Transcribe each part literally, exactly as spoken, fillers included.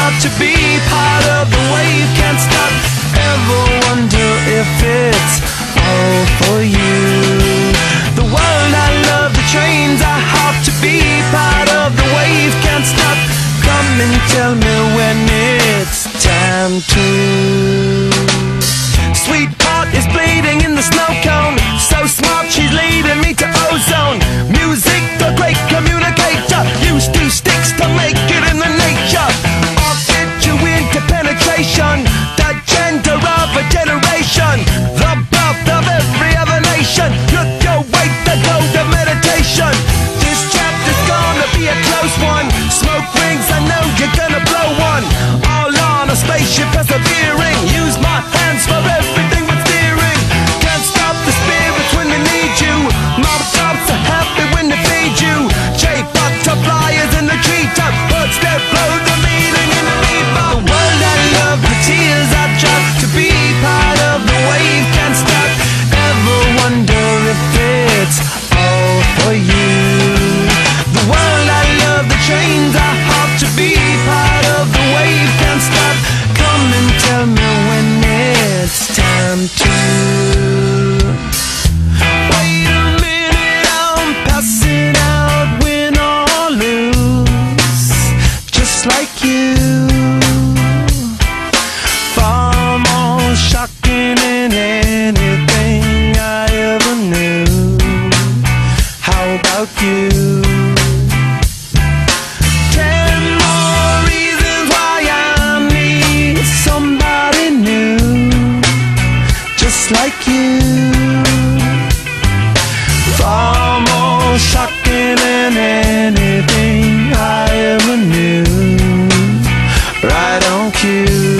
hard to be part of the wave. Can't stop, ever wonder if it's all for you. The world I love, the trains are hard to be part of the wave. Can't stop, come and tell me when it's time to. Sweetheart is bleeding in the snow cone, so smart she's leading me to ozone. Music, the great communicator, used two sticks to make it in the nature. I'll get you into penetration, the gender of a generation, the birth of every other nation. Look your way to go to meditation. This chapter's gonna be a close one. Smoke rings, I know you're gonna blow one. All on a spaceship persevering, use my hands for everything but steering. Can't stop the spirits when they need you. Mob tops are happy when they feed you. J butterflies in the treetop, birds that blow the meaning in the bebop. The world I love, the tears I drop to be part of the wave. Can't stop, ever wonder if it's all for you. The world I love, the trains are hard to be part of the wave. Can't stop, come and tell me when it's time to. Wait a minute, I'm passing out, win or lose, just like you. Far more shocking than anything I ever knew. How about you? Ten more reasons why I need somebody new, just like you. Far more shocking than anything I ever knew. Right on cue.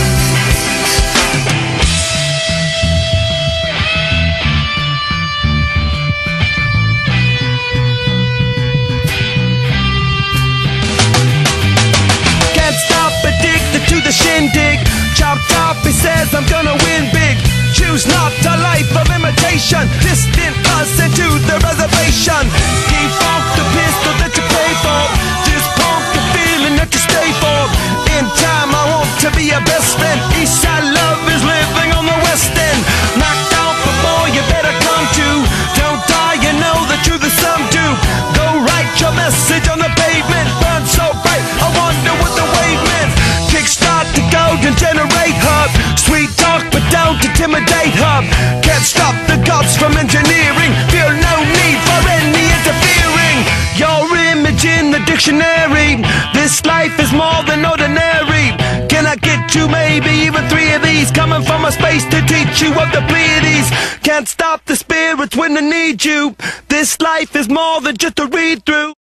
Can't stop, addicted to the shindig. Chop top, he says I'm gonna win big. Choose not a life of imitation. Distant us into the reservation. Defunct the pistol that you pay for. This punk the feeling that you stay for. In time I want to be your best friend. Eastside love is living on the west end. Knocked out before you better come to. Don't die, you know the truth is some do. Go write your message on the pavement. Burn so bright, I wonder what the wave meant. Kickstart the golden generate hub. Sweet talk but don't intimidate hub. Can't stop the gods from engineering. Feel no need for any interfering. Your image in the dictionary. This life is more than ordinary. Can I get you maybe even three of these? Coming from a space to teach you of the Pleiades. Can't stop the spirits when they need you. This life is more than just a read through.